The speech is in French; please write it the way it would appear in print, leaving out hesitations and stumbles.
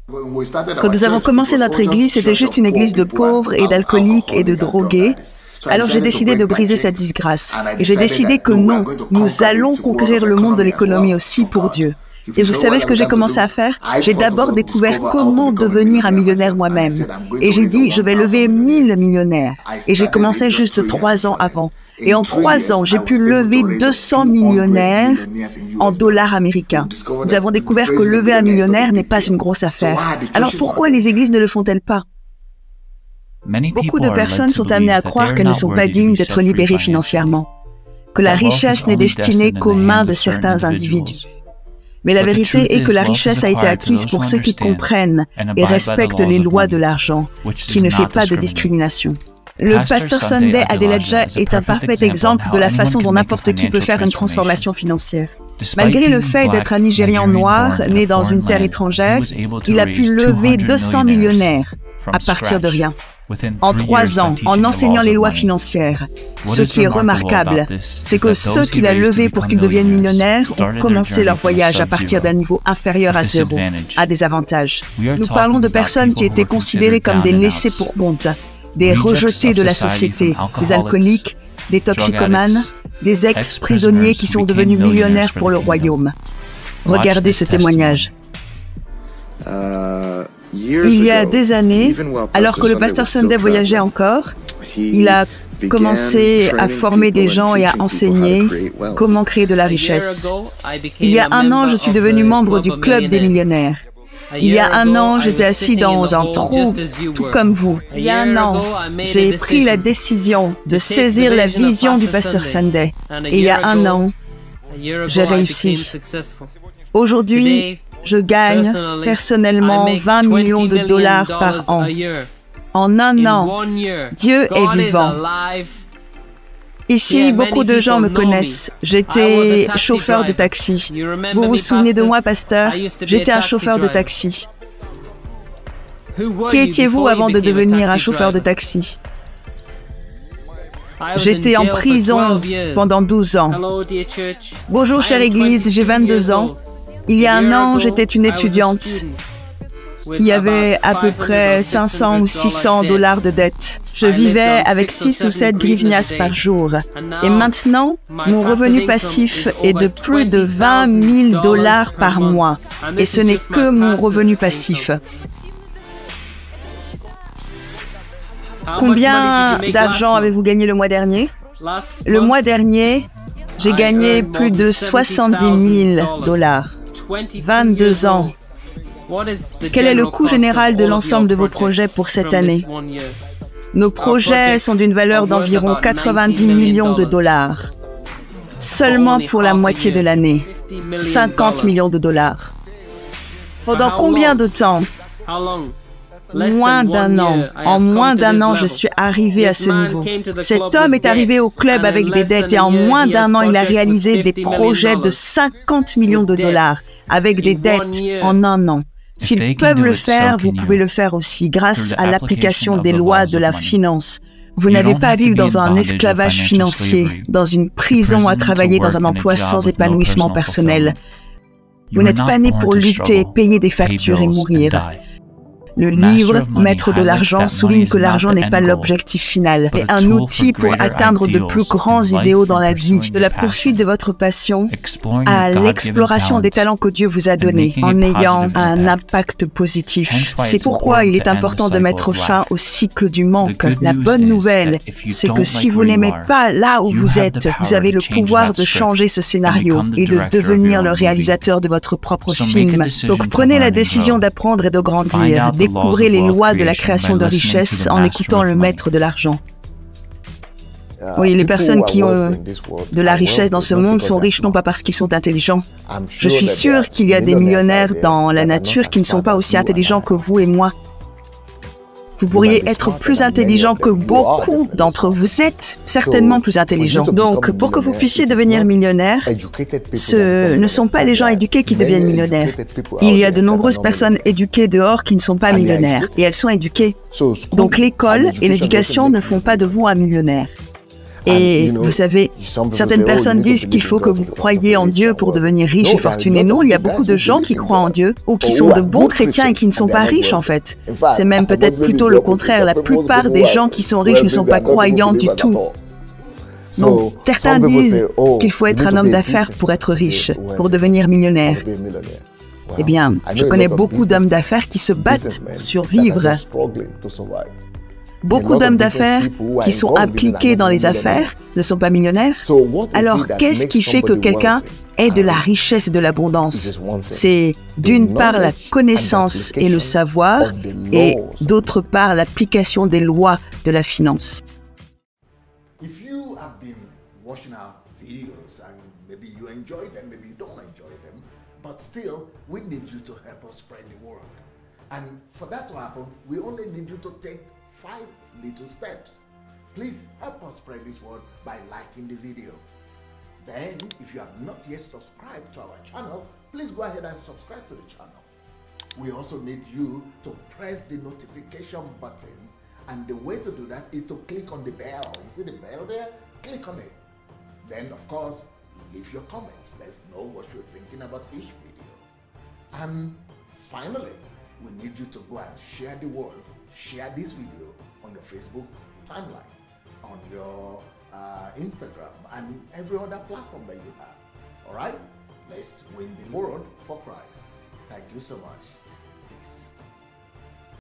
Quand nous avons commencé notre église, c'était juste une église de pauvres et d'alcooliques et de drogués. Alors j'ai décidé de briser cette disgrâce. Et j'ai décidé que non, nous allons conquérir le monde de l'économie aussi pour Dieu. Et vous savez ce que j'ai commencé à faire? J'ai d'abord découvert comment devenir un millionnaire moi-même. Et j'ai dit, je vais lever 1000 millionnaires. Et j'ai commencé juste 3 ans avant. Et en 3 ans, j'ai pu lever 200 millionnaires en dollars américains. Nous avons découvert que lever un millionnaire n'est pas une grosse affaire. Alors pourquoi les églises ne le font-elles pas? Beaucoup de personnes sont amenées à croire qu'elles ne sont pas dignes d'être libérées financièrement, que la richesse n'est destinée qu'aux mains de certains individus. Mais la vérité est que la richesse a été acquise pour ceux qui comprennent et respectent les lois de l'argent, qui ne fait pas de discrimination. Le pasteur Sunday Adelaja est un parfait exemple de la façon dont n'importe qui peut faire une transformation financière. Malgré le fait d'être un Nigérian noir, né dans une terre étrangère, il a pu lever 200 millionnaires à partir de rien. En 3 ans, en enseignant les lois financières. Ce qui est remarquable, c'est que ceux qu'il a levés pour qu'ils deviennent millionnaires ont commencé leur voyage à partir d'un niveau inférieur à 0, à des avantages. Nous parlons de personnes qui étaient considérées comme des laissés pour compte, des rejetés de la société, des alcooliques, des toxicomanes, des ex-prisonniers qui sont devenus millionnaires pour le royaume. Regardez ce témoignage. Il y a des années, alors que le pasteur Sunday voyageait encore, il a commencé à former des gens et à enseigner comment créer de la richesse. Il y a 1 an, je suis devenu membre du club des millionnaires. Il y a 1 an, j'étais assis dans un trou, tout comme vous. Il y a 1 an, j'ai pris la décision de saisir la vision du pasteur Sunday. Et il y a 1 an, j'ai réussi. Aujourd'hui, je gagne personnellement 20 millions de dollars par an. En 1 an, Dieu est vivant. Ici, beaucoup de gens me connaissent. J'étais chauffeur de taxi. Vous vous souvenez de moi, pasteur? J'étais un chauffeur de taxi. Qui étiez-vous avant de devenir un chauffeur de taxi? J'étais en prison pendant 12 ans. Bonjour, chère Église, j'ai 22 ans. Il y a 1 an, j'étais une étudiante qui avait à peu près 500 ou 600 dollars de dette. Je vivais avec 6 ou 7 grivnias par jour. Et maintenant, mon revenu passif est de plus de 20 000 dollars par mois. Et ce n'est que mon revenu passif. Combien d'argent avez-vous gagné le mois dernier? Le mois dernier, j'ai gagné plus de 70 000 dollars. 22 ans. Quel est le coût général de l'ensemble de vos projets pour cette année? Nos projets sont d'une valeur d'environ 90 millions de dollars. Seulement pour la moitié de l'année, 50 millions de dollars. Pendant combien de temps? Moins d'1 an. En moins d'1 an, je suis arrivé à ce niveau. Cet homme est arrivé au club avec des dettes et en moins d'1 an, il a réalisé des projets de 50 millions de dollars avec des dettes en 1 an. S'ils peuvent le faire, vous pouvez le faire aussi grâce à l'application des lois de la finance. Vous n'avez pas à vivre dans un esclavage financier, dans une prison à travailler dans un emploi sans épanouissement personnel. Vous n'êtes pas né pour lutter, payer des factures et mourir. Le livre « Maître de l'argent » souligne que l'argent n'est pas l'objectif final, mais un outil pour atteindre de plus grands idéaux dans la vie, de la poursuite de votre passion à l'exploration des talents que Dieu vous a donnés, en ayant un impact positif. C'est pourquoi il est important de mettre fin au cycle du manque. La bonne nouvelle, c'est que si vous n'aimez pas là où vous êtes, vous avez le pouvoir de changer ce scénario et de devenir le réalisateur de votre propre film. Donc prenez la décision d'apprendre et de grandir. Découvrez les lois de la création de richesse en écoutant le maître de l'argent. Oui, les personnes qui ont de la richesse dans ce monde sont riches non pas parce qu'ils sont intelligents. Je suis sûr qu'il y a des millionnaires dans la nature qui ne sont pas aussi intelligents que vous et moi. Vous pourriez être plus intelligent que beaucoup d'entre vous. Vous êtes certainement plus intelligent. Donc, pour que vous puissiez devenir millionnaire, ce ne sont pas les gens éduqués qui deviennent millionnaires. Il y a de nombreuses personnes éduquées dehors qui ne sont pas millionnaires. Et elles sont éduquées. Donc, l'école et l'éducation ne font pas de vous un millionnaire. Et vous savez, certaines personnes disent qu'il faut que vous croyiez en Dieu pour devenir riche et fortuné. Non, il y a beaucoup de gens qui croient en Dieu ou qui sont de bons chrétiens et qui ne sont pas riches en fait. C'est même peut-être plutôt le contraire. La plupart des gens qui sont riches ne sont pas croyants du tout. Donc, certains disent qu'il faut être un homme d'affaires pour être riche, pour devenir millionnaire. Eh bien, je connais beaucoup d'hommes d'affaires qui se battent pour survivre. Beaucoup d'hommes d'affaires qui sont impliqués dans les affaires ne sont pas millionnaires. Alors, qu'est-ce qui fait que quelqu'un ait de la richesse et de l'abondance? C'est d'une part la connaissance et le savoir, et d'autre part l'application des lois de la finance. If you have been watching our videos and maybe you enjoy them, maybe you don't enjoy them, but still, we need you to help us spread the word. And for that to happen, we only need you to take 5 little steps. Please help us spread this word by liking the video. Then, if you have not yet subscribed to our channel, please go ahead and subscribe to the channel. We also need you to press the notification button. And the way to do that is to click on the bell. You see the bell there? Click on it. Then, of course, leave your comments. Let's know what you're thinking about each video. And finally, we need you to go and share the word. Share this video on your Facebook timeline, on your Instagram, and every other platform that you have. All right? Let's win the world for Christ. Thank you so much.